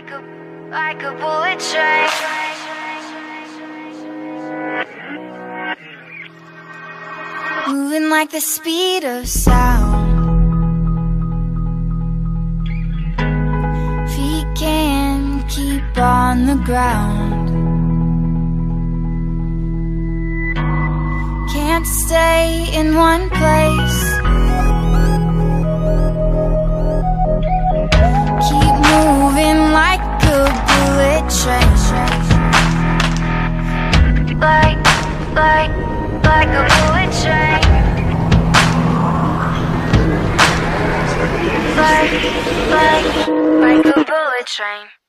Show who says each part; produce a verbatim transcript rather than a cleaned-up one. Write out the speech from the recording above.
Speaker 1: Like a, like a bullet train. Moving like the speed of sound. Feet can't keep on the ground. Can't stay in one place. Keep moving like a bullet train. Like, like, like a bullet train. Like, like, like a bullet train.